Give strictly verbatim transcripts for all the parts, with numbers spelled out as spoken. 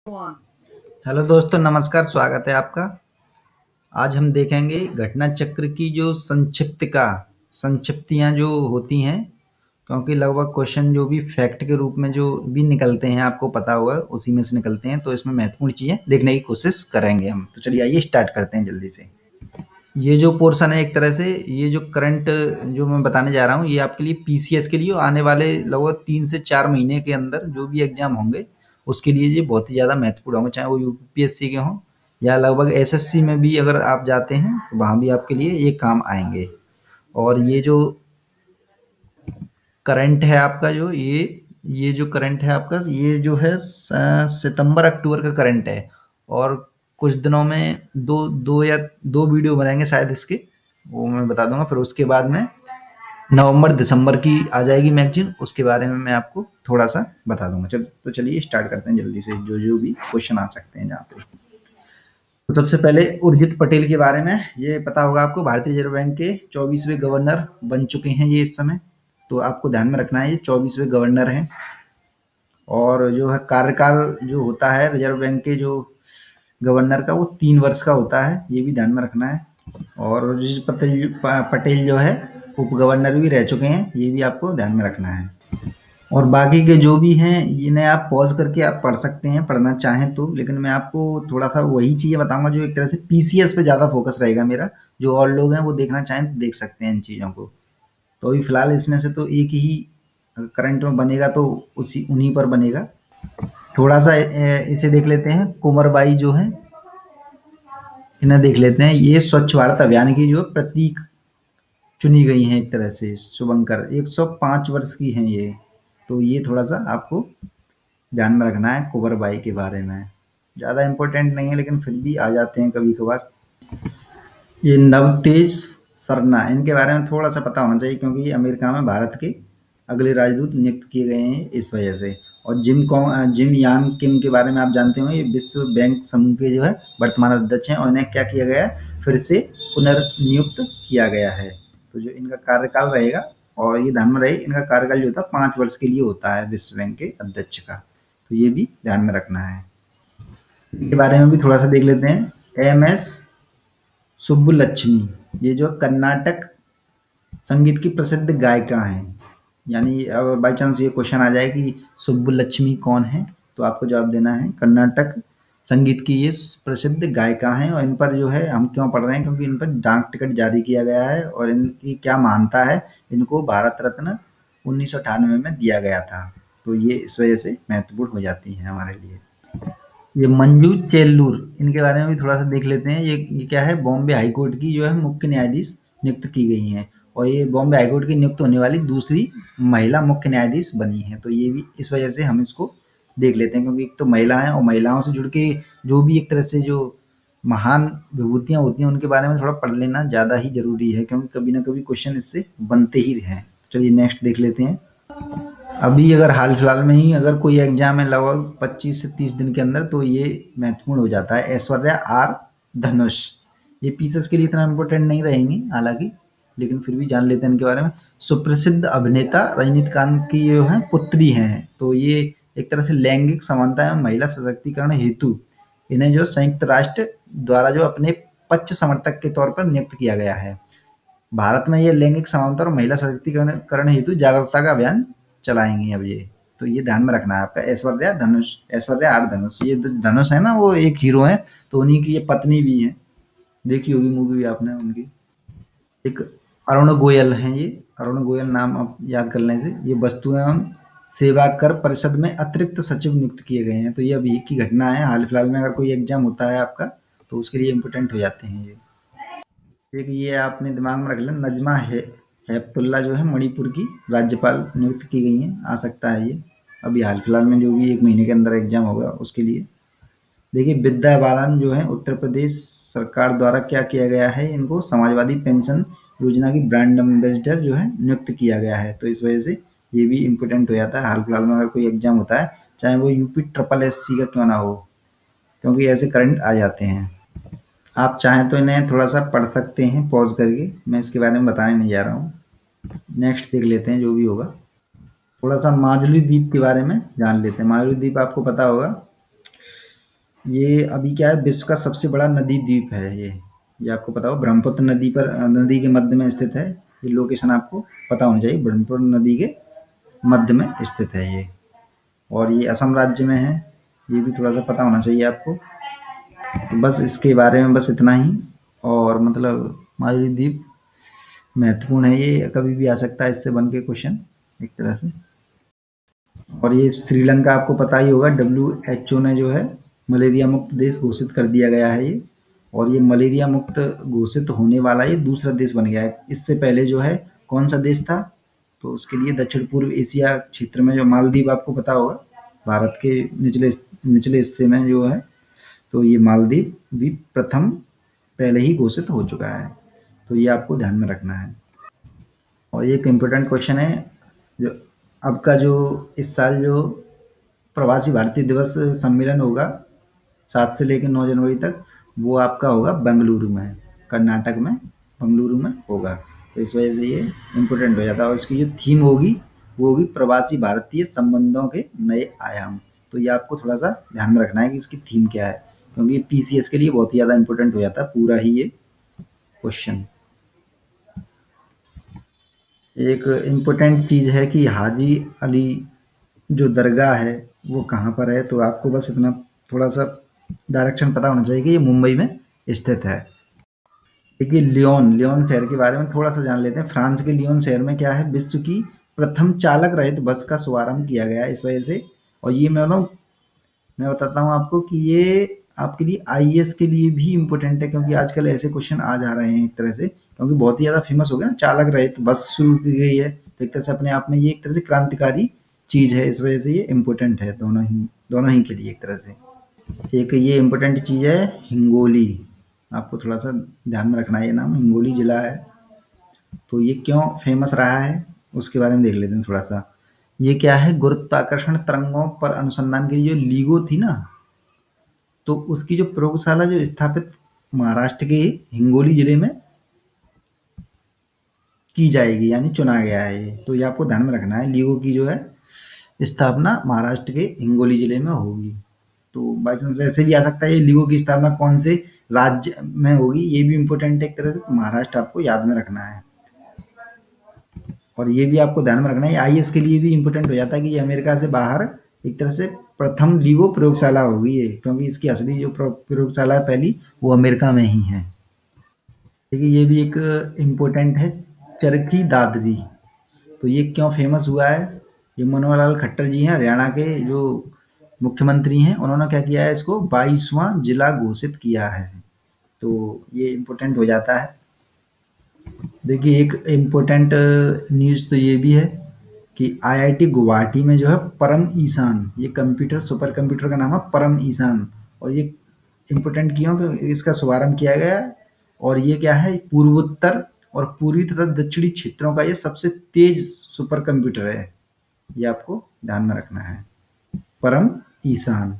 Hello दोस्तों, नमस्कार। स्वागत है आपका। आज हम देखेंगे घटना चक्र की जो संक्षिप्तिका संक्षिप्तियाँ जो होती हैं, क्योंकि लगभग क्वेश्चन जो भी फैक्ट के रूप में जो भी निकलते हैं आपको पता होगा उसी में से निकलते हैं, तो इसमें महत्वपूर्ण चीज़ें देखने की कोशिश करेंगे हम। तो चलिए आइए स्टार्ट करते हैं जल्दी से। ये जो पोर्शन है एक तरह से, ये जो करंट जो मैं बताने जा रहा हूँ ये आपके लिए पीसीएस के लिए आने वाले लगभग तीन से चार महीने के अंदर जो भी एग्जाम होंगे उसके लिए ये बहुत ही ज़्यादा महत्वपूर्ण होंगे, चाहे वो यूपीएससी के हों या लगभग एसएससी में भी अगर आप जाते हैं तो वहाँ भी आपके लिए ये काम आएंगे। और ये जो करंट है आपका, जो ये ये जो करंट है आपका, ये जो है स- सितंबर अक्टूबर का करंट है। और कुछ दिनों में दो दो या दो वीडियो बनाएंगे शायद इसके, वो मैं बता दूंगा। फिर उसके बाद में नवंबर दिसंबर की आ जाएगी मैगजीन, उसके बारे में मैं आपको थोड़ा सा बता दूंगा। चल तो चलिए स्टार्ट करते हैं जल्दी से, जो जो भी क्वेश्चन आ सकते हैं जहाँ से। तो सबसे पहले उर्जित पटेल के बारे में ये पता होगा आपको, भारतीय रिजर्व बैंक के चौबीसवें गवर्नर बन चुके हैं ये इस समय। तो आपको ध्यान में रखना है ये चौबीसवें गवर्नर हैं। और जो है कार्यकाल जो होता है रिजर्व बैंक के जो गवर्नर का, वो तीन वर्ष का होता है, ये भी ध्यान में रखना है। और उर्जित पटेल पटेल जो है उप गवर्नर भी रह चुके हैं, ये भी आपको ध्यान में रखना है। और बाकी के जो भी हैं इन्हें आप पॉज करके आप पढ़ सकते हैं, पढ़ना चाहें तो। लेकिन मैं आपको थोड़ा सा वही चीज़ें बताऊंगा जो एक तरह से पीसीएस पे ज़्यादा फोकस रहेगा मेरा। जो और लोग हैं वो देखना चाहें तो देख सकते हैं इन चीज़ों को। तो अभी फिलहाल इसमें से तो एक ही करंट में बनेगा तो उसी उन्हीं पर बनेगा। थोड़ा सा ए, इसे देख लेते हैं। कुंवरबाई जो है, इन्हें देख लेते हैं। ये स्वच्छ भारत अभियान की जो प्रतीक चुनी गई हैं एक तरह से। शुभंकर एक सौ पाँच वर्ष की हैं ये। तो ये थोड़ा सा आपको ध्यान में रखना है कुंवरबाई के बारे में। ज़्यादा इम्पोर्टेंट नहीं है लेकिन फिर भी आ जाते हैं कभी कभार। ये नवतेज सरना, इनके बारे में थोड़ा सा पता होना चाहिए क्योंकि ये अमेरिका में भारत के अगले राजदूत नियुक्त किए गए हैं इस वजह से। और जिम कॉ जिम यांग किम के बारे में आप जानते होंगे, ये विश्व बैंक समूह के जो है वर्तमान अध्यक्ष हैं और इन्हें क्या किया गया है, फिर से पुनर्नियुक्त किया गया है। तो जो इनका कार्यकाल रहेगा, और ये ध्यान में रहे, इनका कार्यकाल जो होता है पाँच वर्ष के लिए होता है विश्व बैंक के अध्यक्ष का। तो ये भी ध्यान में रखना है। इनके बारे में भी थोड़ा सा देख लेते हैं। एम एस सुब्बुलक्ष्मी, ये जो कर्नाटक संगीत की प्रसिद्ध गायिका हैं। यानी अगर बाई चांस ये क्वेश्चन आ जाए कि सुब्बुलक्ष्मी कौन है, तो आपको जवाब देना है कर्नाटक संगीत की ये प्रसिद्ध गायिका हैं। और इन पर जो है हम क्यों पढ़ रहे हैं, क्योंकि इन पर डाक टिकट जारी किया गया है और इनकी क्या महानता है, इनको भारत रत्न उन्नीस सौ अठानवे में दिया गया था। तो ये इस वजह से महत्वपूर्ण हो जाती है हमारे लिए। ये मंजू चेल्लूर, इनके बारे में भी थोड़ा सा देख लेते हैं। ये ये क्या है, बॉम्बे हाई कोर्ट की जो है मुख्य न्यायाधीश नियुक्त की गई हैं। और ये बॉम्बे हाई कोर्ट की नियुक्त होने वाली दूसरी महिला मुख्य न्यायाधीश बनी है। तो ये भी इस वजह से हम इसको देख लेते हैं, क्योंकि एक तो महिला है और महिलाओं से जुड़ के जो भी एक तरह से जो महान विभूतियां होती हैं उनके बारे में थोड़ा पढ़ लेना ज़्यादा ही जरूरी है, क्योंकि कभी ना कभी क्वेश्चन इससे बनते ही हैं। चलिए नेक्स्ट देख लेते हैं। अभी अगर हाल फिलहाल में ही अगर कोई एग्जाम है लगभग पच्चीस से तीस दिन के अंदर, तो ये महत्वपूर्ण हो जाता है। ऐश्वर्या आर धनुष, ये पीसेस के लिए इतना इम्पोर्टेंट नहीं रहेंगी हालांकि, लेकिन फिर भी जान लेते हैं इनके बारे में। सुप्रसिद्ध अभिनेता रजनीकांत की जो है पुत्री हैं। तो ये एक तरह से लैंगिक समानता एवं महिला सशक्तिकरण हेतु इन्हें जो संयुक्त राष्ट्र द्वारा जो अपने पक्ष समर्थक के तौर पर नियुक्त किया गया है। भारत में ये लैंगिक समानता और महिला सशक्तिकरण करण हेतु जागरूकता का अभियान चलाएंगी अब ये। तो ये ध्यान में रखना है आपका। ऐश्वर्या धनुष, ऐश्वर्या आर धनुष, ये जो धनुष है ना वो एक हीरो है, तो उन्हीं की ये पत्नी भी है। देखी होगी मूवी भी आपने उनकी। एक अरुण गोयल हैं ये। अरुण गोयल नाम आप याद कर लें से। ये वस्तु एवं सेवा कर परिषद में अतिरिक्त सचिव नियुक्त किए गए हैं। तो ये अभी की घटना है, हाल फिलहाल में अगर कोई एग्जाम होता है आपका तो उसके लिए इम्पोर्टेंट हो जाते हैं ये। एक ये आपने दिमाग में रख लें, नजमा है हेपतुल्ला जो है मणिपुर की राज्यपाल नियुक्त की गई हैं। आ सकता है ये अभी हाल फिलहाल में, जो भी एक महीने के अंदर एग्जाम होगा उसके लिए। देखिए विद्या बालन जो है उत्तर प्रदेश सरकार द्वारा क्या किया गया है, इनको समाजवादी पेंशन योजना की ब्रांड एम्बेसडर जो है नियुक्त किया गया है। तो इस वजह से ये भी इम्पोर्टेंट हो जाता है हाल फिलहाल में अगर कोई एग्जाम होता है, चाहे वो यूपी ट्रिपल एस सी का क्यों ना हो, क्योंकि ऐसे करंट आ जाते हैं। आप चाहें तो इन्हें थोड़ा सा पढ़ सकते हैं पॉज करके, मैं इसके बारे में बताने नहीं जा रहा हूँ। नेक्स्ट देख लेते हैं जो भी होगा। थोड़ा सा माजुली द्वीप के बारे में जान लेते हैं। माजुली द्वीप आपको पता होगा, ये अभी क्या है, विश्व का सबसे बड़ा नदी द्वीप है ये ये आपको पता हो, ब्रह्मपुत्र नदी पर नदी के मध्य में स्थित है। ये लोकेशन आपको पता होना चाहिए, ब्रह्मपुत्र नदी के मध्य में स्थित है ये, और ये असम राज्य में है। ये भी थोड़ा सा पता होना चाहिए आपको। तो बस इसके बारे में बस इतना ही। और मतलब मालदीव द्वीप महत्वपूर्ण है, ये कभी भी आ सकता है इससे बन के क्वेश्चन एक तरह से। और ये श्रीलंका आपको पता ही होगा, डब्ल्यू एच ओ ने जो है मलेरिया मुक्त देश घोषित कर दिया गया है ये। और ये मलेरिया मुक्त घोषित होने वाला ये दूसरा देश बन गया है। इससे पहले जो है कौन सा देश था, तो उसके लिए दक्षिण पूर्व एशिया क्षेत्र में जो मालदीव आपको पता होगा, भारत के निचले निचले हिस्से में जो है, तो ये मालदीव भी प्रथम पहले ही घोषित हो चुका है। तो ये आपको ध्यान में रखना है। और ये एक इम्पोर्टेंट क्वेश्चन है, जो अब का जो इस साल जो प्रवासी भारतीय दिवस सम्मेलन होगा सात से लेकर नौ जनवरी तक, वो आपका होगा बेंगलुरु में, कर्नाटक में बेंगलुरु में होगा। तो इस वजह से ये इम्पोर्टेंट हो जाता है। और इसकी जो थीम होगी वो होगी प्रवासी भारतीय संबंधों के नए आयाम। तो ये आपको थोड़ा सा ध्यान में रखना है कि इसकी थीम क्या है, क्योंकि पी सी एस के लिए बहुत ही ज़्यादा इम्पोर्टेंट हो जाता है पूरा ही ये क्वेश्चन। एक इम्पोर्टेंट चीज़ है कि हाजी अली जो दरगाह है वो कहाँ पर है, तो आपको बस इतना थोड़ा सा डायरेक्शन पता होना चाहिए कि ये मुंबई में स्थित है। देखिए लियोन लियोन शहर के बारे में थोड़ा सा जान लेते हैं। फ्रांस के लियोन शहर में क्या है, विश्व की प्रथम चालक रहित बस का शुभारंभ किया गया है इस वजह से। और ये मैं बताऊँ मैं बताता हूँ आपको कि ये आपके लिए आई ए एस के लिए भी इम्पोर्टेंट है, क्योंकि आजकल ऐसे क्वेश्चन आ जा रहे हैं एक तरह से, क्योंकि बहुत ही ज़्यादा फेमस हो गया ना, चालक रहित बस शुरू की गई है। तो एक तरह से अपने आप में ये एक तरह से क्रांतिकारी चीज़ है, इस वजह से ये इम्पोर्टेंट है दोनों ही दोनों ही के लिए एक तरह से। एक ये इम्पोर्टेंट चीज़ है हिंगोली, आपको थोड़ा सा ध्यान में रखना है, ये नाम हिंगोली जिला है। तो ये क्यों फेमस रहा है उसके बारे में देख लेते हैं थोड़ा सा। ये क्या है, गुरुत्वाकर्षण तरंगों पर अनुसंधान के लिए जो लीगो थी ना, तो उसकी जो प्रयोगशाला जो स्थापित महाराष्ट्र के हिंगोली जिले में की जाएगी, यानी चुना गया है ये। तो ये आपको ध्यान में रखना है, लीगो की जो है स्थापना महाराष्ट्र के हिंगोली जिले में होगी। तो बाई चांस ऐसे भी आ सकता है ये लीगो की स्थापना कौन से राज्य में होगी, ये भी इम्पोर्टेंट है एक तरह से। तो महाराष्ट्र आपको याद में रखना है। और ये भी आपको ध्यान में रखना है, आई ए एस के लिए भी इम्पोर्टेंट हो जाता है कि ये अमेरिका से बाहर एक तरह से प्रथम लीगो प्रयोगशाला होगी ये, क्योंकि इसकी असली जो प्र- प्रयोगशाला है पहली, वो अमेरिका में ही है। देखिए ये भी एक इम्पोर्टेंट है, चरखी दादरी। तो ये क्यों फेमस हुआ है, ये मनोहर लाल खट्टर जी हैं, हरियाणा के जो मुख्यमंत्री हैं, उन्होंने क्या किया है, इसको बाईसवां जिला घोषित किया है। तो ये इम्पोर्टेंट हो जाता है। देखिए एक इम्पोर्टेंट न्यूज़ तो ये भी है कि आई आई टी गुवाहाटी में जो है परम ईशान, ये कंप्यूटर सुपर कंप्यूटर का नाम है परम ईशान। और ये इम्पोर्टेंट क्यों, कि इसका शुभारंभ किया गया है। और ये क्या है, पूर्वोत्तर और पूर्वी तथा दक्षिणी क्षेत्रों का ये सबसे तेज सुपर कंप्यूटर है, ये आपको ध्यान में रखना है। परम ईशान,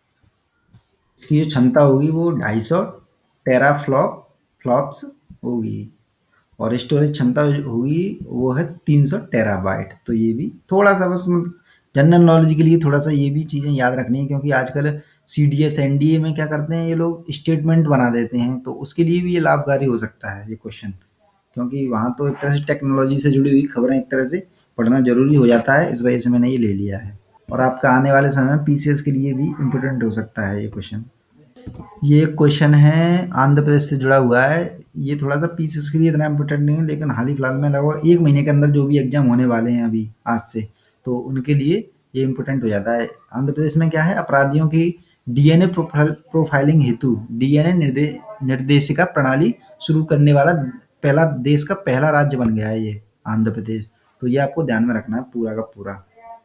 इसकी जो क्षमता होगी वो ढाई सौ टेरा फ्लॉप फ्लॉप्स होगी, और स्टोरेज क्षमता होगी वो है तीन सौ टेराबाइट। तो ये भी थोड़ा सा बस जनरल नॉलेज के लिए थोड़ा सा ये भी चीज़ें याद रखनी है, क्योंकि आजकल C D S N D A में क्या करते हैं ये लोग, स्टेटमेंट बना देते हैं। तो उसके लिए भी ये लाभकारी हो सकता है ये क्वेश्चन, क्योंकि वहाँ तो एक तरह से टेक्नोलॉजी से जुड़ी हुई खबरें एक तरह से पढ़ना जरूरी हो जाता है, इस वजह से मैंने ये ले लिया है। और आपका आने वाले समय में पी सी एस के लिए भी इम्पोर्टेंट हो सकता है ये क्वेश्चन। ये क्वेश्चन है आंध्र प्रदेश से जुड़ा हुआ है। ये थोड़ा सा पीसीएस के लिए इतना इम्पोर्टेंट नहीं है, लेकिन हाल ही फिलहाल में लगभग एक महीने के अंदर जो भी एग्जाम होने वाले हैं अभी आज से, तो उनके लिए ये इम्पोर्टेंट हो जाता है। आंध्र प्रदेश में क्या है, अपराधियों की D N A profile profiling हेतु डी एन ए निर्दे, निर्देशिका प्रणाली शुरू करने वाला पहला देश का पहला राज्य बन गया है ये आंध्र प्रदेश। तो ये आपको ध्यान में रखना है पूरा का पूरा।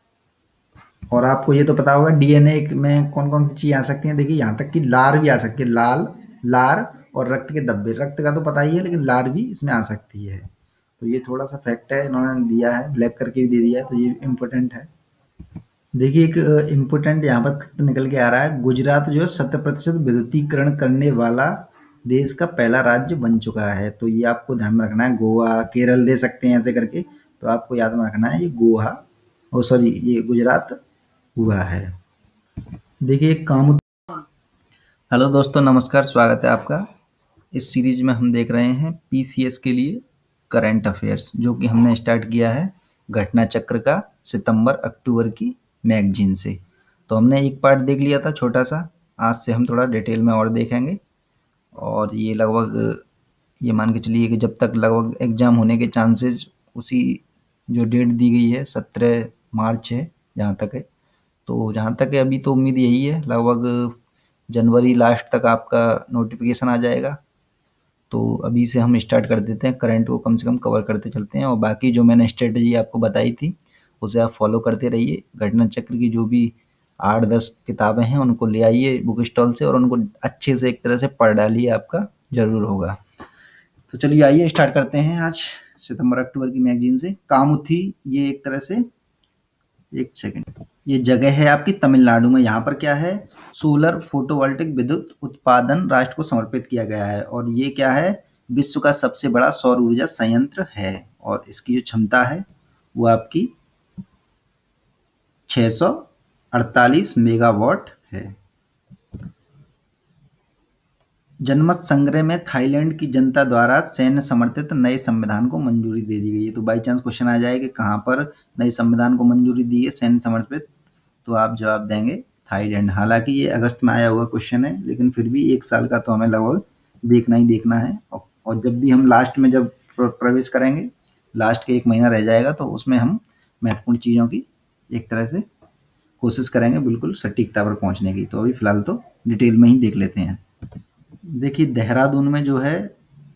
और आपको ये तो पता होगा डी एन ए में कौन कौन सी चीज़ें आ सकती हैं। देखिए यहाँ तक कि लार भी आ सकती है, लाल लार और रक्त के धब्बे। रक्त का तो पता ही है, लेकिन लार भी इसमें आ सकती है। तो ये थोड़ा सा फैक्ट है, इन्होंने दिया है, ब्लैक करके भी दे दिया है, तो ये इम्पोर्टेंट है। देखिए एक इम्पोर्टेंट यहाँ पर तथ्य निकल के आ रहा है, गुजरात जो है शत प्रतिशत विद्युतीकरण करने वाला देश का पहला राज्य बन चुका है। तो ये आपको ध्यान में रखना है। गोवा केरल दे सकते हैं ऐसे करके, तो आपको याद में रखना है ये गोवा ओ सॉरी ये गुजरात हुआ है। देखिए काम हेलो दोस्तों, नमस्कार, स्वागत है आपका। इस सीरीज में हम देख रहे हैं पीसीएस के लिए करंट अफेयर्स, जो कि हमने स्टार्ट किया है घटना चक्र का सितंबर अक्टूबर की मैगजीन से। तो हमने एक पार्ट देख लिया था छोटा सा, आज से हम थोड़ा डिटेल में और देखेंगे। और ये लगभग ये मान के चलिए कि जब तक लगभग एग्ज़ाम होने के चांसेस उसी जो डेट दी गई है सत्रह मार्च है जहाँ तक है। तो जहाँ तक है अभी तो उम्मीद यही है लगभग जनवरी लास्ट तक आपका नोटिफिकेशन आ जाएगा। तो अभी से हम स्टार्ट कर देते हैं, करंट को कम से कम कवर करते चलते हैं और बाकी जो मैंने स्ट्रेटजी आपको बताई थी उसे आप फॉलो करते रहिए। घटना चक्र की जो भी आठ दस किताबें हैं उनको ले आइए बुक स्टॉल से और उनको अच्छे से एक तरह से पढ़ डालिए, आपका ज़रूर होगा। तो चलिए आइए स्टार्ट करते हैं आज सितंबर अक्टूबर की मैगजीन से। कामुथी, ये एक तरह से एक सेकंड ये जगह है आपकी तमिलनाडु में। यहाँ पर क्या है, सोलर फोटोवोल्टिक विद्युत उत्पादन राष्ट्र को समर्पित किया गया है और ये क्या है, विश्व का सबसे बड़ा सौर ऊर्जा संयंत्र है और इसकी जो क्षमता है वो आपकी छह सौ अड़तालीस मेगावाट है। जनमत संग्रह में थाईलैंड की जनता द्वारा सैन्य समर्थित नए संविधान को मंजूरी दे दी गई है। तो बाई चांस क्वेश्चन आ जाए कि कहाँ पर नए संविधान को मंजूरी दी है सैन्य समर्थित, तो आप जवाब देंगे थाईलैंड। हालांकि ये अगस्त में आया हुआ क्वेश्चन है, लेकिन फिर भी एक साल का तो हमें लगभग देखना ही देखना है। और जब भी हम लास्ट में जब प्रवेश करेंगे, लास्ट के एक महीना रह जाएगा, तो उसमें हम महत्वपूर्ण चीज़ों की एक तरह से कोशिश करेंगे बिल्कुल सटीकता पर पहुंचने की। तो अभी फिलहाल तो डिटेल में ही देख लेते हैं। देखिए देहरादून में जो है,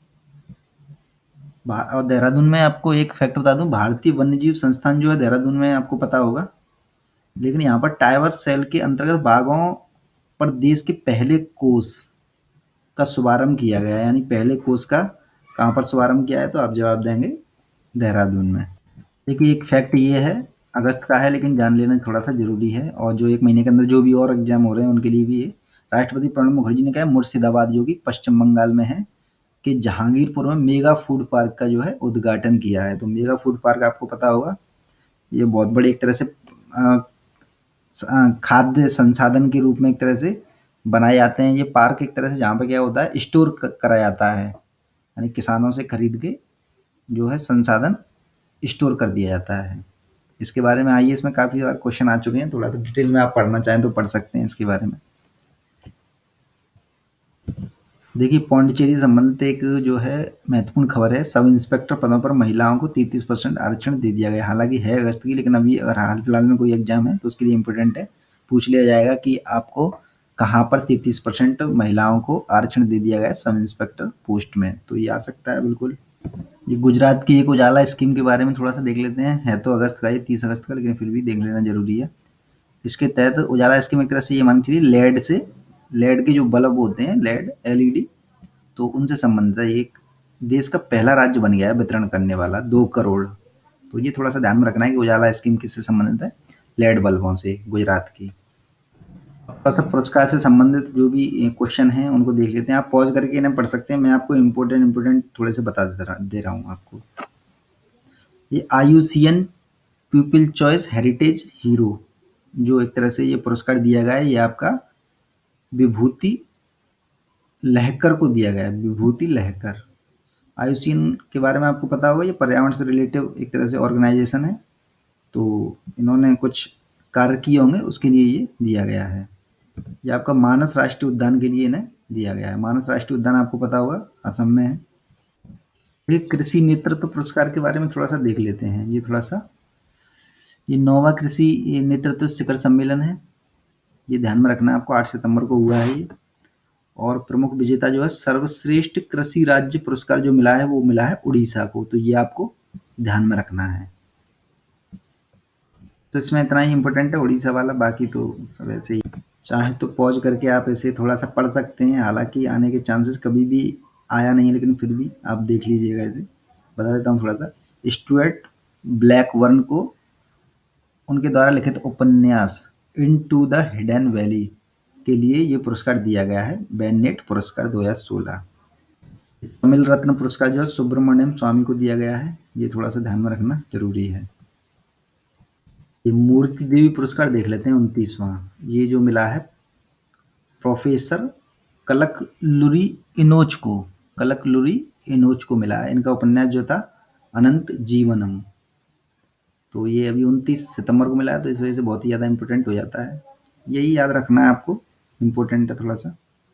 और देहरादून में आपको एक फैक्ट बता दूं, भारतीय वन्यजीव संस्थान जो है देहरादून में आपको पता होगा, लेकिन यहाँ पर टाइवर सेल के अंतर्गत बाघों पर देश के पहले कोष का शुभारंभ किया गया है। यानी पहले कोष का कहाँ पर शुभारंभ किया है, तो आप जवाब देंगे देहरादून में। देखिए एक फैक्ट ये है, अगस्त का है लेकिन जान लेना थोड़ा सा जरूरी है, और जो एक महीने के अंदर जो भी और एग्जाम हो रहे हैं उनके लिए भी है। राष्ट्रपति प्रणब मुखर्जी ने कहा मुर्शिदाबाद जो कि पश्चिम बंगाल में है कि जहांगीरपुर में मेगा फूड पार्क का जो है उद्घाटन किया है। तो मेगा फूड पार्क आपको पता होगा, ये बहुत बड़ी एक तरह से अ, खाद्य संसाधन के रूप में एक तरह से बनाए जाते हैं ये पार्क, एक तरह से जहाँ पे क्या होता है स्टोर करा जाता है, यानी किसानों से खरीद के जो है संसाधन स्टोर कर दिया जाता है। इसके बारे में आईएएस में काफ़ी बार क्वेश्चन आ चुके हैं, थोड़ा तो डिटेल में आप पढ़ना चाहें तो पढ़ सकते हैं इसके बारे में। देखिए पौंडीचेरी संबंधित एक जो है महत्वपूर्ण खबर है, सब इंस्पेक्टर पदों पर महिलाओं को तैंतीस परसेंट आरक्षण दे दिया गया। हालांकि है अगस्त की, लेकिन अभी अगर हाल फिलहाल में कोई एग्जाम है तो उसके लिए इम्पोर्टेंट है, पूछ लिया जाएगा कि आपको कहाँ पर तैंतीस परसेंट महिलाओं को आरक्षण दे दिया गया सब इंस्पेक्टर पोस्ट में। तो ये आ सकता है बिल्कुल। ये गुजरात की एक उजाला स्कीम के बारे में थोड़ा सा देख लेते हैं, है तो अगस्त का, ये तीस अगस्त का, लेकिन फिर भी देख लेना जरूरी है। इसके तहत उजाला स्कीम एक तरह से ये मान चलिए लेड से, लेड के जो बल्ब होते हैं लेड एलईडी, तो उनसे संबंधित है। एक देश का पहला राज्य बन गया है वितरण करने वाला दो करोड़। तो ये थोड़ा सा ध्यान में रखना है कि उजाला स्कीम किससे संबंधित है, लेड बल्बों से, गुजरात की। थोड़ा सा पुरस्कार से संबंधित जो भी क्वेश्चन हैं उनको देख लेते हैं, आप पॉज करके इन्हें पढ़ सकते हैं, मैं आपको इम्पोर्टेंट इम्पोर्टेंट थोड़े से बता दे रहा दे रहा हूँ आपको। ये आयुसियन पीपल चॉइस हेरिटेज हीरो जो एक तरह से ये पुरस्कार दिया गया है, ये आपका विभूति लहकर को दिया गया है, विभूति लहकर। आयुसीन के बारे में आपको पता होगा, ये पर्यावरण से रिलेटिव एक तरह से ऑर्गेनाइजेशन है, तो इन्होंने कुछ कार्य किए होंगे उसके लिए ये दिया गया है। ये आपका मानस राष्ट्रीय उद्यान के लिए इन्हें दिया गया है। मानस राष्ट्रीय उद्यान आपको पता होगा असम में है। ये कृषि नेतृत्व पुरस्कार के बारे में थोड़ा सा देख लेते हैं। ये थोड़ा सा ये नौवा कृषि ये नेतृत्व शिखर सम्मेलन है, ये ध्यान में रखना है आपको, आठ सितंबर को हुआ है ये। और प्रमुख विजेता जो है सर्वश्रेष्ठ कृषि राज्य पुरस्कार जो मिला है वो मिला है उड़ीसा को, तो ये आपको ध्यान में रखना है। तो इसमें इतना ही इम्पोर्टेंट है उड़ीसा वाला, बाकी तो सब ऐसे ही। चाहे तो पॉज करके आप ऐसे थोड़ा सा पढ़ सकते हैं, हालांकि आने के चांसेस कभी भी आया नहीं है, लेकिन फिर भी आप देख लीजिएगा। ऐसे बता देता हूँ थोड़ा सा, स्टुअर्ट ब्लैकबर्न को उनके द्वारा लिखित उपन्यास इनटू द हिडन वैली के लिए ये पुरस्कार दिया गया है, बेनेट पुरस्कार दो हज़ार सोलह। तमिल रत्न पुरस्कार जो है सुब्रमण्यम स्वामी को दिया गया है, ये थोड़ा सा ध्यान में रखना जरूरी है। ये मूर्ति देवी पुरस्कार देख लेते हैं उनतीसवां, ये जो मिला है प्रोफेसर कलकलुरी इनोच को कलकलुरी इनोच को मिला है। इनका उपन्यास जो था अनंत जीवनम, तो ये अभी उनतीस सितंबर को मिला है, तो इस वजह से बहुत ही ज़्यादा इम्पोर्टेंट हो जाता है। यही याद रखना है आपको, इम्पोर्टेंट है थोड़ा सा।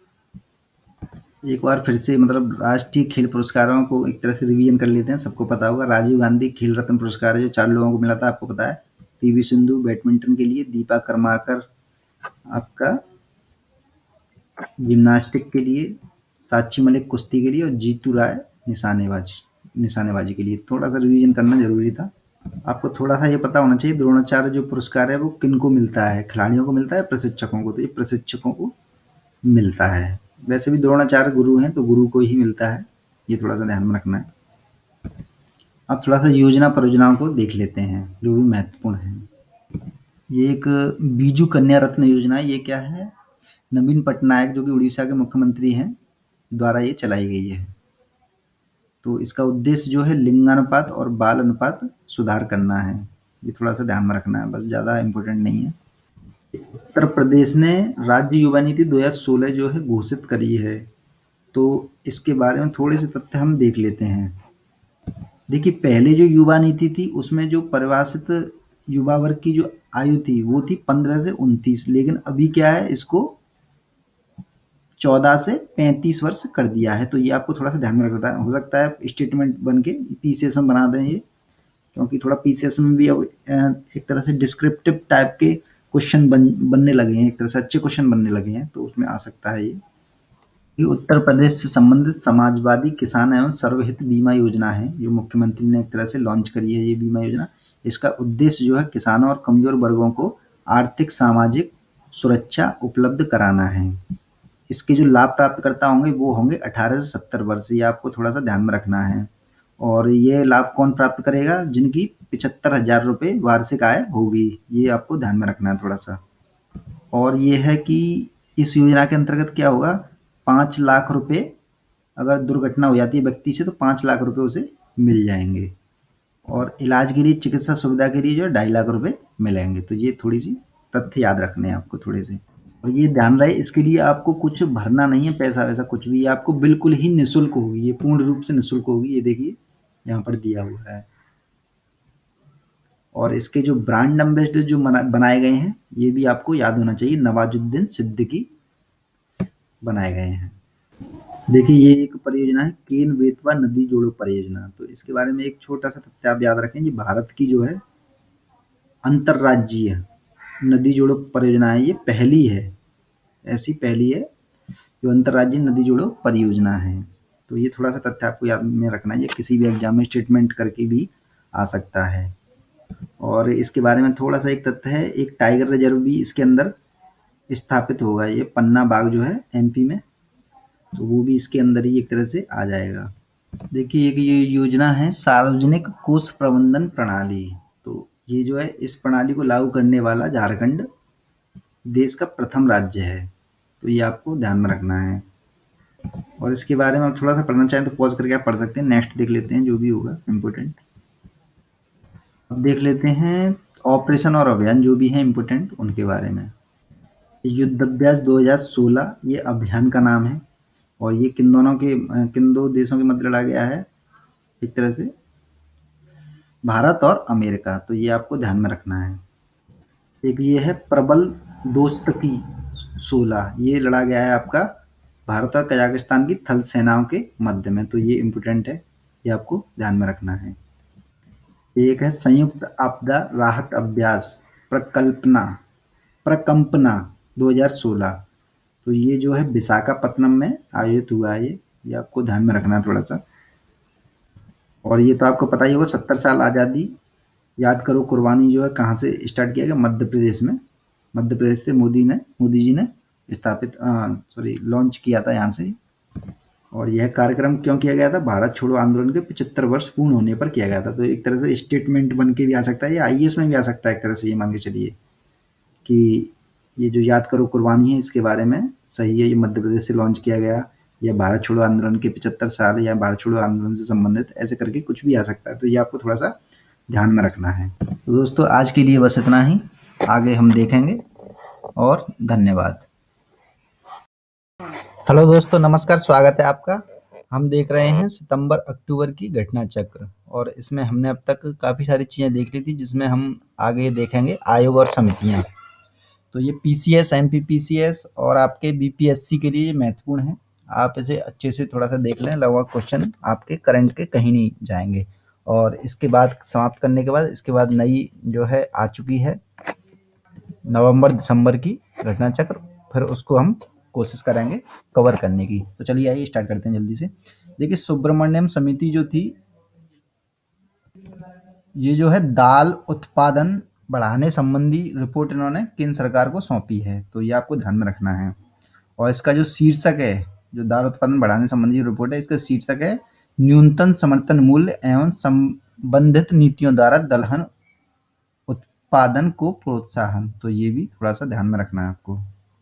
एक बार फिर से मतलब राष्ट्रीय खेल पुरस्कारों को एक तरह से रिवीजन कर लेते हैं। सबको पता होगा राजीव गांधी खेल रत्न पुरस्कार है जो चार लोगों को मिला था, आपको पता है। पीवी सिंधु बैडमिंटन के लिए, दीपा कर्माकर आपका जिम्नास्टिक के लिए, साक्षी मलिक कुश्ती के लिए और जीतू राय निशानेबाजी निशानेबाजी के लिए। थोड़ा सा रिवीजन करना जरूरी था। आपको थोड़ा सा ये पता होना चाहिए द्रोणाचार्य जो पुरस्कार है वो किनको मिलता है, खिलाड़ियों को मिलता है, प्रशिक्षकों को। तो ये प्रशिक्षकों को मिलता है। वैसे भी द्रोणाचार्य गुरु हैं तो गुरु को ही मिलता है, ये थोड़ा सा ध्यान में रखना है। अब थोड़ा सा योजना परियोजनाओं को देख लेते हैं जो भी महत्वपूर्ण है। ये एक बीजू कन्या रत्न योजना है। ये क्या है, नवीन पटनायक जो कि उड़ीसा के मुख्यमंत्री हैं द्वारा ये चलाई गई है। तो इसका उद्देश्य जो है लिंगानुपात और बाल अनुपात सुधार करना है। ये थोड़ा सा ध्यान में रखना है, बस ज़्यादा इम्पोर्टेंट नहीं है। उत्तर प्रदेश ने राज्य युवा नीति दो हज़ार सोलह जो है घोषित करी है, तो इसके बारे में थोड़े से तथ्य हम देख लेते हैं। देखिए, पहले जो युवा नीति थी उसमें जो परिभाषित युवा वर्ग की जो आयु थी वो थी पंद्रह से उनतीस, लेकिन अभी क्या है, इसको चौदह से पैंतीस वर्ष कर दिया है। तो ये आपको थोड़ा सा ध्यान में रखना है। हो सकता है स्टेटमेंट बन के पीसीएस में बना दें ये, क्योंकि थोड़ा पीसीएस में भी अब एक तरह से डिस्क्रिप्टिव टाइप के क्वेश्चन बन बनने लगे हैं, एक तरह से अच्छे क्वेश्चन बनने लगे हैं, तो उसमें आ सकता है ये। ये उत्तर प्रदेश से संबंधित समाजवादी किसान एवं सर्वहित बीमा योजना है, जो मुख्यमंत्री ने एक तरह से लॉन्च करी है ये बीमा योजना। इसका उद्देश्य जो है किसानों और कमजोर वर्गों को आर्थिक सामाजिक सुरक्षा उपलब्ध कराना है। इसके जो लाभ प्राप्तकर्ता होंगे वो होंगे अठारह से सत्तर वर्ष, ये आपको थोड़ा सा ध्यान में रखना है। और ये लाभ कौन प्राप्त करेगा, जिनकी पिछहत्तर हजार रुपये वार्षिक आय होगी, ये आपको ध्यान में रखना है थोड़ा सा। और ये है कि इस योजना के अंतर्गत क्या होगा, पाँच लाख रुपए अगर दुर्घटना हो जाती है व्यक्ति से तो पाँच लाख रुपए उसे मिल जाएंगे, और इलाज के लिए चिकित्सा सुविधा के लिए जो है ढाई लाख रुपए मिलेंगे। तो ये थोड़ी सी तथ्य याद रखने हैं आपको थोड़े से। और ये ध्यान रहे, इसके लिए आपको कुछ भरना नहीं है, पैसा वैसा कुछ भी, आपको बिल्कुल ही निःशुल्क होगी, ये पूर्ण रूप से निःशुल्क होगी। ये देखिए यहाँ पर दिया हुआ है। और इसके जो ब्रांड एम्बेसडर जो बनाए गए हैं ये भी आपको याद होना चाहिए, नवाजुद्दीन सिद्दीकी बनाए गए हैं। देखिए, ये एक परियोजना है केन बेतवा नदी जोड़ो परियोजना। तो इसके बारे में एक छोटा सा तथ्य आप याद रखें, ये भारत की जो है अंतर्राज्यीय नदी जोड़ो परियोजना है, ये पहली है, ऐसी पहली है जो अंतर्राज्यीय नदी जोड़ो परियोजना है। तो ये थोड़ा सा तथ्य आपको याद में रखना है, ये किसी भी एग्जाम में स्टेटमेंट करके भी आ सकता है। और इसके बारे में थोड़ा सा एक तथ्य है, एक टाइगर रिजर्व भी इसके अंदर स्थापित होगा, ये पन्ना बाग जो है एमपी में, तो वो भी इसके अंदर ही एक तरह से आ जाएगा। देखिए, एक ये योजना है सार्वजनिक कोष प्रबंधन प्रणाली। तो ये जो है इस प्रणाली को लागू करने वाला झारखंड देश का प्रथम राज्य है, तो ये आपको ध्यान में रखना है। और इसके बारे में आप थोड़ा सा पढ़ना चाहें तो पॉज करके आप पढ़ सकते हैं, नेक्स्ट देख लेते हैं जो भी होगा इम्पोर्टेंट। अब देख लेते हैं ऑपरेशन और अभियान जो भी हैं इम्पोर्टेंट उनके बारे में। युद्धाभ्यास दो हज़ार सोलह ये अभियान का नाम है, और ये किन दोनों के किन दो देशों के मध्य लड़ा गया है, एक तरह से भारत और अमेरिका, तो ये आपको ध्यान में रखना है। एक ये है प्रबल दोस्तकी सोलह, ये लड़ा गया है आपका भारत और कजाकिस्तान की थल सेनाओं के मध्य में, तो ये इम्पोर्टेंट है, ये आपको ध्यान में रखना है। एक है संयुक्त आपदा राहत अभ्यास प्रकल्पना प्रकंपना दो हज़ार सोलह, तो ये जो है विशाखापत्तनम में आयोजित हुआ है, ये ये आपको ध्यान में रखना है थोड़ा सा। और ये तो आपको पता ही होगा, सत्तर साल आज़ादी याद करो कुर्बानी जो है कहाँ से स्टार्ट किया गया, मध्य प्रदेश में, मध्य प्रदेश से मोदी ने मोदी जी ने स्थापित सॉरी लॉन्च किया था यहाँ से। और यह कार्यक्रम क्यों किया गया था, भारत छोड़ो आंदोलन के पचहत्तर वर्ष पूर्ण होने पर किया गया था। तो एक तरह से स्टेटमेंट बन के भी आ सकता है, या आईएएस में भी आ सकता है एक तरह से, ये मान के चलिए कि ये जो याद करो कुर्बानी है इसके बारे में सही है, ये मध्य प्रदेश से लॉन्च किया गया, या भारत छोड़ो आंदोलन के पचहत्तर साल, या भारत छोड़ो आंदोलन से संबंधित, ऐसे करके कुछ भी आ सकता है। तो ये आपको थोड़ा सा ध्यान में रखना है। तो दोस्तों आज के लिए बस इतना ही, आगे हम देखेंगे, और धन्यवाद। हेलो दोस्तों, नमस्कार, स्वागत है आपका। हम देख रहे हैं सितंबर अक्टूबर की घटना चक्र और इसमें हमने अब तक काफ़ी सारी चीज़ें देख ली थी जिसमें हम आगे देखेंगे आयोग और समितियाँ। तो ये पीसीएस, एमपीपीसीएस और आपके बीपीएससी के लिए महत्वपूर्ण है। आप इसे अच्छे से थोड़ा-सा देख लें, लगभग क्वेश्चन आपके करंट के कहीं नहीं जाएँगे। और इसके बाद समाप्त करने के बाद इसके बाद नई जो है आ चुकी है नवंबर दिसंबर की घटना चक्र, फिर उसको हम कोशिश करेंगे कवर करने की। तो चलिए आइए स्टार्ट करते हैं जल्दी से। देखिए सुब्रमण्यम समिति जो थी, ये जो है दाल उत्पादन बढ़ाने संबंधी रिपोर्ट इन्होंने केंद्र सरकार को सौंपी है, तो ये आपको ध्यान में रखना है। और इसका जो शीर्षक है, जो दाल उत्पादन बढ़ाने संबंधी रिपोर्ट है, इसका शीर्षक है न्यूनतम समर्थन मूल्य एवं संबंधित नीतियों द्वारा दलहन उत्पादन को प्रोत्साहन। तो ये भी थोड़ा सा ध्यान में रखना है आपको।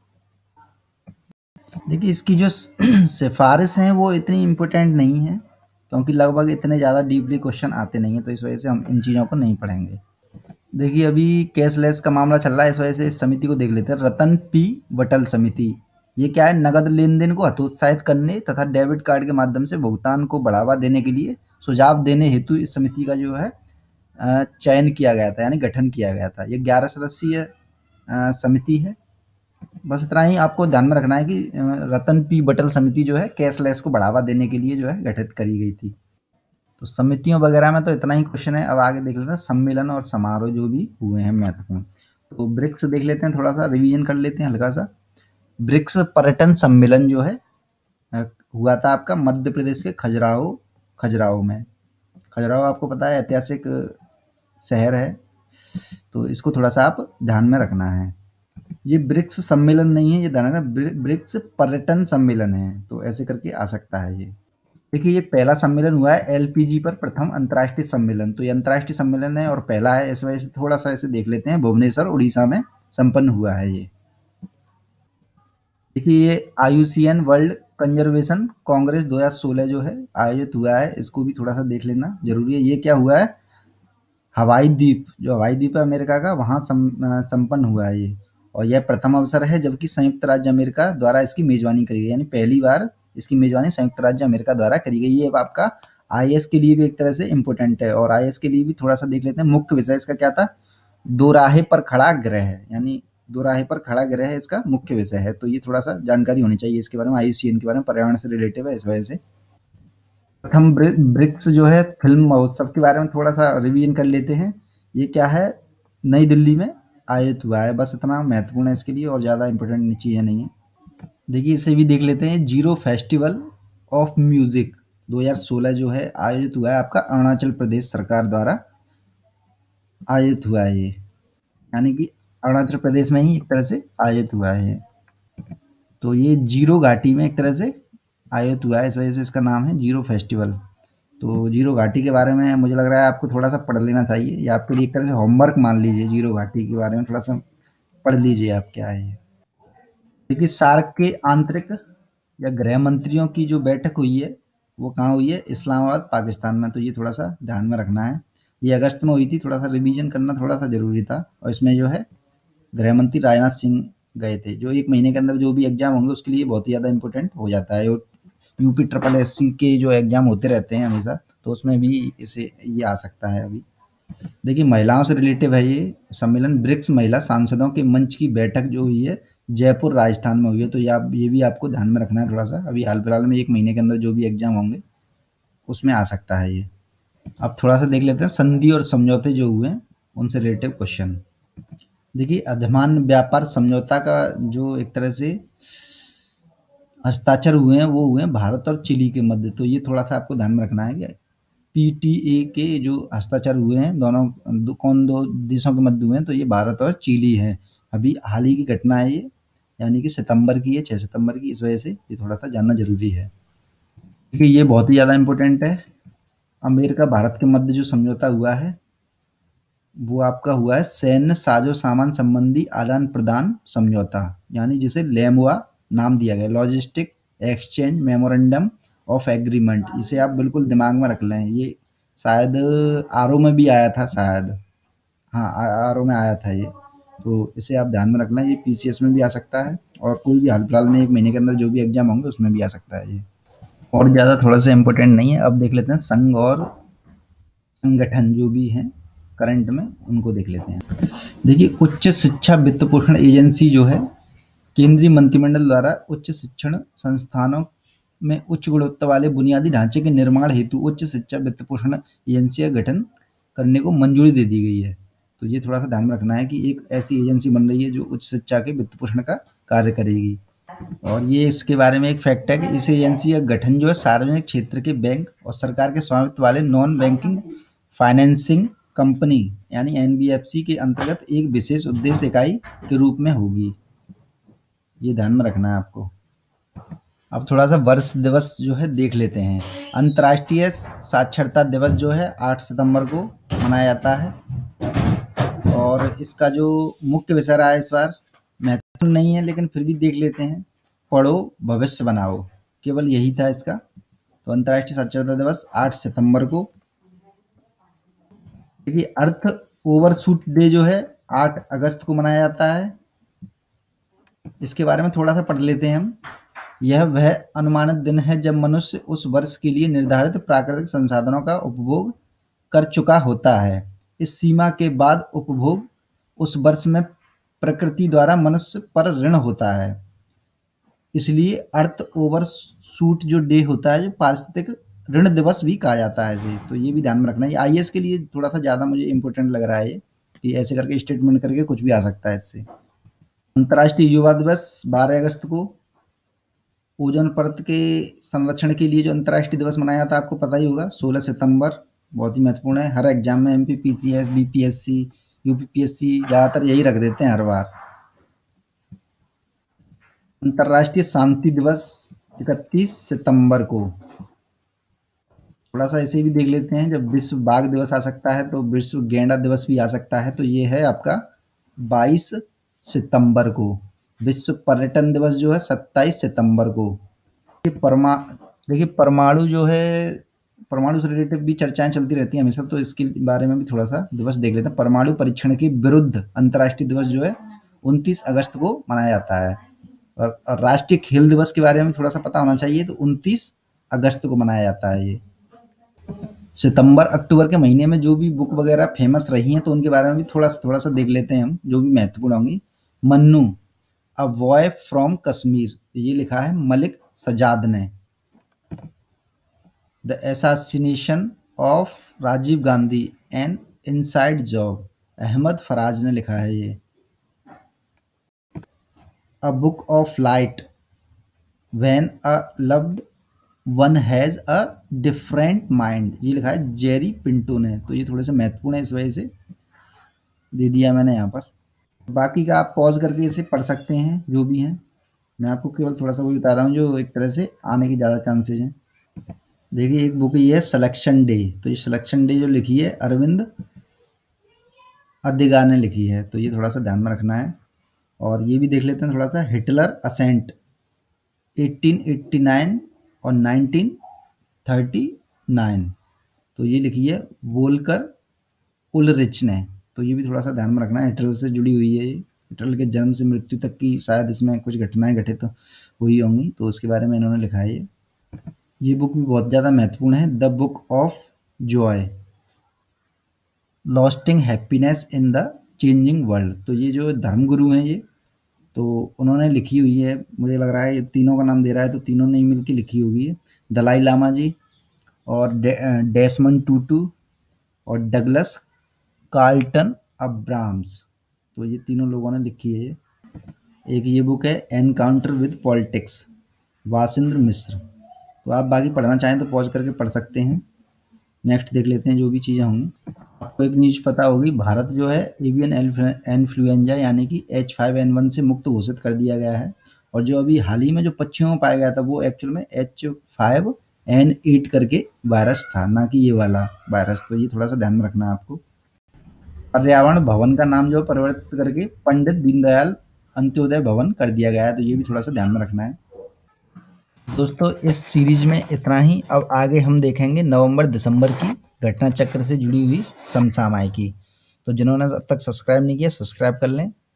देखिए इसकी जो सिफारिश हैं वो इतनी इम्पोर्टेंट नहीं है, क्योंकि लगभग इतने ज़्यादा डीपली क्वेश्चन आते नहीं हैं, तो इस वजह से हम इन चीज़ों को नहीं पढ़ेंगे। देखिए अभी कैशलेस का मामला चल रहा है, इस वजह से इस समिति को देख लेते हैं। रतन पी वटल समिति, ये क्या है? नगद लेन देन को हतोत्साहित करने तथा डेबिट कार्ड के माध्यम से भुगतान को बढ़ावा देने के लिए सुझाव देने हेतु इस समिति का जो है अ, चयन किया गया था, यानी गठन किया गया था। ये ग्यारह सदस्यीय अ, समिति है। बस इतना ही आपको ध्यान में रखना है कि अ, रतन पी बटल समिति जो है कैशलेस को बढ़ावा देने के लिए जो है गठित करी गई थी। तो समितियों वगैरह में तो इतना ही क्वेश्चन है। अब आगे देख लेते हैं सम्मेलन और समारोह जो भी हुए हैं महत्वपूर्ण। तो ब्रिक्स देख लेते हैं, थोड़ा सा रिवीजन कर लेते हैं हल्का सा। ब्रिक्स पर्यटन सम्मेलन जो है अ, हुआ था आपका मध्य प्रदेश के खजुराहो खजुराहो में। खजुराहो आपको पता है ऐतिहासिक शहर है, तो इसको थोड़ा सा आप ध्यान में रखना है। ये ब्रिक्स सम्मेलन नहीं है, ये ध्यान रखना, ब्रि- ब्रिक्स पर्यटन सम्मेलन है, तो ऐसे करके आ सकता है ये। देखिए ये पहला सम्मेलन हुआ है एलपीजी पर प्रथम अंतर्राष्ट्रीय सम्मेलन, तो ये अंतर्राष्ट्रीय सम्मेलन है और पहला है, इस वजह से थोड़ा सा इसे देख लेते हैं। भुवनेश्वर उड़ीसा में संपन्न हुआ है ये। देखिए ये आईयूसीएन वर्ल्ड कंजर्वेशन कांग्रेस दो हज़ार सोलह जो है आयोजित हुआ है, इसको भी थोड़ा सा देख लेना जरूरी है। ये क्या हुआ है? हवाई द्वीप, जो हवाई द्वीप है अमेरिका का, वहाँ सम, अ, संपन्न हुआ है ये। और यह प्रथम अवसर है जबकि संयुक्त राज्य अमेरिका द्वारा इसकी मेजबानी करी गई, यानी पहली बार इसकी मेजबानी संयुक्त राज्य अमेरिका द्वारा करी गई। ये आपका आईएएस के लिए भी एक तरह से इम्पोर्टेंट है, और आईएएस के लिए भी थोड़ा सा देख लेते हैं। मुख्य विषय इसका क्या था? दोराहे पर खड़ा ग्रह है, यानी दोराहे पर खड़ा ग्रह है इसका मुख्य विषय है, तो ये थोड़ा सा जानकारी होनी चाहिए इसके बारे में, आईयूसीएन के बारे में, पर्यावरण से रिलेटिव है इस वजह से। प्रथम ब्रि ब्रिक्स जो है फ़िल्म महोत्सव के बारे में थोड़ा-सा रिवीजन कर लेते हैं। ये क्या है? नई दिल्ली में आयोजित हुआ है, बस इतना महत्वपूर्ण है इसके लिए, और ज़्यादा इम्पोर्टेंट चीज़ें नहीं है। देखिए इसे भी देख लेते हैं। जीरो फेस्टिवल ऑफ म्यूज़िक दो हज़ार सोलह जो है आयोजित हुआ है आपका अरुणाचल प्रदेश सरकार द्वारा आयोजित हुआ है ये, यानी कि अरुणाचल प्रदेश में ही एक तरह से आयोजित हुआ है ये। तो ये जीरो घाटी में एक तरह से आयोजित हुआ है, इस वजह से इसका नाम है जीरो फेस्टिवल। तो जीरो घाटी के बारे में मुझे लग रहा है आपको थोड़ा सा पढ़ लेना चाहिए, या आपके लिए एक तरह से होमवर्क मान लीजिए। जीरो घाटी के बारे में थोड़ा सा पढ़ लीजिए आप क्या है ये। देखिए सार्क के आंतरिक या गृह मंत्रियों की जो बैठक हुई है वो कहाँ हुई है? इस्लामाबाद पाकिस्तान में, तो ये थोड़ा सा ध्यान में रखना है। ये अगस्त में हुई थी, थोड़ा सा रिवीजन करना थोड़ा सा ज़रूरी था। और इसमें जो है गृह मंत्री राजनाथ सिंह गए थे, जो एक महीने के अंदर जो भी एग्जाम होंगे उसके लिए बहुत ही ज़्यादा इंपॉर्टेंट हो जाता है। और यूपी ट्रिपल एस सी के जो एग्जाम होते रहते हैं हमेशा, तो उसमें भी इसे ये आ सकता है अभी। देखिए महिलाओं से रिलेटिव है ये सम्मेलन। ब्रिक्स महिला सांसदों के मंच की बैठक जो हुई है जयपुर राजस्थान में हुई है, तो ये आप ये भी आपको ध्यान में रखना है थोड़ा सा। अभी हाल फिलहाल में एक महीने के अंदर जो भी एग्जाम होंगे उसमें आ सकता है ये। अब थोड़ा सा देख लेते हैं संधि और समझौते जो हुए हैं उनसे रिलेटिव क्वेश्चन। देखिए अधिमान व्यापार समझौता का जो एक तरह से हस्ताक्षर हुए हैं वो हुए हैं भारत और चिली के मध्य, तो ये थोड़ा सा आपको ध्यान में रखना है कि पीटीए के जो हस्ताक्षर हुए हैं दोनों दो, कौन दो देशों के मध्य हुए हैं? तो ये भारत और चिली है। अभी हाल ही की घटना है ये, यानी कि सितंबर की है, छह सितंबर की, इस वजह से ये थोड़ा सा जानना जरूरी है। देखिए ये बहुत ही ज़्यादा इम्पोर्टेंट है। अमेरिका भारत के मध्य जो समझौता हुआ है वो आपका हुआ है सैन्य साजो सामान संबंधी आदान प्रदान समझौता, यानी जिसे लेमुआ नाम दिया गया, logistic exchange memorandum of agreement. इसे आप बिल्कुल दिमाग में रख लें, ये शायद आरओ में भी आया था शायद। हाँ, आरओ में आया था ये। तो इसे आप ध्यान में रखना, ये पीसीएस में भी आ सकता है और कोई भी हाल फिलहाल में एक महीने के अंदर जो भी एग्जाम होंगे उसमें भी आ सकता है ये, और ज़्यादा थोड़ा सा इम्पोर्टेंट नहीं है। अब देख लेते हैं संघ और संगठन जो भी हैं करंट में, उनको देख लेते हैं। देखिए, उच्च शिक्षा वित्त पोषण एजेंसी जो है, केंद्रीय मंत्रिमंडल द्वारा उच्च शिक्षण संस्थानों में उच्च गुणवत्ता वाले बुनियादी ढांचे के निर्माण हेतु उच्च शिक्षा वित्त पोषण एजेंसी का गठन करने को मंजूरी दे दी गई है। तो ये थोड़ा सा ध्यान में रखना है कि एक ऐसी एजेंसी बन रही है जो उच्च शिक्षा के वित्त पोषण का कार्य करेगी। और ये इसके बारे में एक फैक्ट है कि इस एजेंसी का गठन जो है सार्वजनिक क्षेत्र के बैंक और सरकार के स्वामित्व वाले नॉन बैंकिंग फाइनेंसिंग कंपनी यानी एनबीएफसी के अंतर्गत एक विशेष उद्देश्य इकाई के रूप में होगी। ये ध्यान में रखना है आपको। अब थोड़ा सा वर्ष दिवस जो है देख लेते हैं। अंतर्राष्ट्रीय साक्षरता दिवस जो है आठ सितंबर को मनाया जाता है, और इसका जो मुख्य विषय रहा है इस बार, महत्वपूर्ण नहीं है लेकिन फिर भी देख लेते हैं, पढ़ो भविष्य बनाओ, केवल यही था इसका। तो अंतर्राष्ट्रीय साक्षरता दिवस आठ सितंबर को। देखिए, अर्थ ओवरशूट डे जो है आठ अगस्त को मनाया जाता है। इसके बारे में थोड़ा सा पढ़ लेते हैं हम। यह वह अनुमानित दिन है जब मनुष्य उस वर्ष के लिए निर्धारित प्राकृतिक संसाधनों का उपभोग कर चुका होता है। इस सीमा के बाद उपभोग उस वर्ष में प्रकृति द्वारा मनुष्य पर ऋण होता है। इसलिए अर्थ ओवरशूट जो डे होता है, जो पारिस्थितिक ऋण दिवस भी कहा जाता है इसे। तो ये भी ध्यान में रखना है। आईएएस के लिए थोड़ा सा ज़्यादा मुझे इम्पोर्टेंट लग रहा है ये, कि ऐसे करके स्टेटमेंट करके कुछ भी आ सकता है इससे। अंतर्राष्ट्रीय युवा दिवस बारह अगस्त को। ओजोन परत के संरक्षण के लिए जो अंतर्राष्ट्रीय दिवस मनाया जाता है आपको पता ही होगा, सोलह सितंबर। बहुत ही महत्वपूर्ण है। हर एग्जाम में एमपी पीसीएस बीपीएससी यूपीपीएससी ज़्यादातर यही रख देते हैं हर बार। अंतर्राष्ट्रीय शांति दिवस इकतीस सितंबर को। थोड़ा सा ऐसे भी देख लेते हैं, जब विश्व बाघ दिवस आ सकता है तो विश्व गेंडा दिवस भी आ सकता है। तो ये है आपका बाईस सितंबर को। विश्व पर्यटन दिवस जो है सत्ताईस सितंबर को। ये परमा देखिए परमाणु जो है, परमाणु से रिलेटेड भी चर्चाएं चलती रहती हैं हमेशा, तो इसके बारे में भी थोड़ा सा दिवस देख लेते हैं। परमाणु परीक्षण के विरुद्ध अंतर्राष्ट्रीय दिवस जो है उनतीस अगस्त को मनाया जाता है। और, और राष्ट्रीय खेल दिवस के बारे में थोड़ा सा पता होना चाहिए, तो उनतीस अगस्त को मनाया जाता है ये। सितंबर अक्टूबर के महीने में जो भी बुक वगैरह फेमस रही हैं तो उनके बारे में भी थोड़ा थोड़ा सा देख लेते हैं हम, जो भी महत्वपूर्ण होंगी। Munnu a boy from Kashmir, ये लिखा है मलिक सजाद ने। The assassination of Rajiv Gandhi an inside job, Ahmed Faraz ने लिखा है ये। A book of light when a loved one has a different mind, ये लिखा है जेरी पिंटो ने। तो ये थोड़े से महत्वपूर्ण है, इस वजह से दे दिया मैंने यहाँ पर। बाकी का आप पॉज करके इसे पढ़ सकते हैं जो भी हैं। मैं आपको केवल थोड़ा सा वो बता रहा हूँ जो एक तरह से आने की ज़्यादा चांसेज हैं। देखिए, एक बुक ये है सिलेक्शन डे। तो ये सिलेक्शन डे जो लिखी है अरविंद अदिगा ने लिखी है। तो ये थोड़ा सा ध्यान में रखना है। और ये भी देख लेते हैं थोड़ा सा, हिटलर असेंट अठारह सौ नवासी और उन्नीस सौ उनतालीस। तो ये लिखी है वोल्कर उलरिच ने। तो ये भी थोड़ा सा ध्यान में रखना है, हिटलर से जुड़ी हुई है ये। हिटलर के जन्म से मृत्यु तक की शायद इसमें कुछ घटनाएं घटित तो हुई होंगी, तो उसके बारे में इन्होंने लिखा है ये। ये बुक भी बहुत ज़्यादा महत्वपूर्ण है, the book of joy lasting happiness in the changing world. तो ये जो धर्मगुरु हैं ये, तो उन्होंने लिखी हुई है। मुझे लग रहा है ये तीनों का नाम दे रहा है, तो तीनों ने मिल के लिखी होगी है। दलाई लामा जी और डे, डेसमंड टूटू और डगलस कार्लटन अब्राम्स। तो ये तीनों लोगों ने लिखी है। एक ये बुक है encounter with politics, Vasindra Mishra. तो आप बाकी पढ़ना चाहें तो पॉज करके पढ़ सकते हैं। नेक्स्ट देख लेते हैं जो भी चीज़ें होंगी। आपको एक न्यूज़ पता होगी, भारत जो है एवियन इन्फ्लुएंजा यानी कि एच फाइव एन वन से मुक्त घोषित कर दिया गया है। और जो अभी हाल ही में जो पक्षियों में पाया गया था वो एक्चुअल में एच फाइव एन एट करके वायरस था, ना कि ये वाला वायरस। तो ये थोड़ा सा ध्यान में रखना है आपको। पर्यावरण भवन का नाम जो परिवर्तित करके पंडित दीनदयाल अंत्योदय भवन कर दिया गया है। तो ये भी थोड़ा सा ध्यान में रखना है। दोस्तों, इस सीरीज में इतना ही। अब आगे हम देखेंगे नवंबर दिसंबर की घटना चक्र से जुड़ी हुई समसामयिकी। तो जिन्होंने अब तक सब्सक्राइब नहीं किया, सब्सक्राइब कर लें।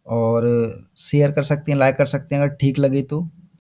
और शेयर कर सकते हैं, लाइक कर सकते हैं अगर ठीक लगे तो।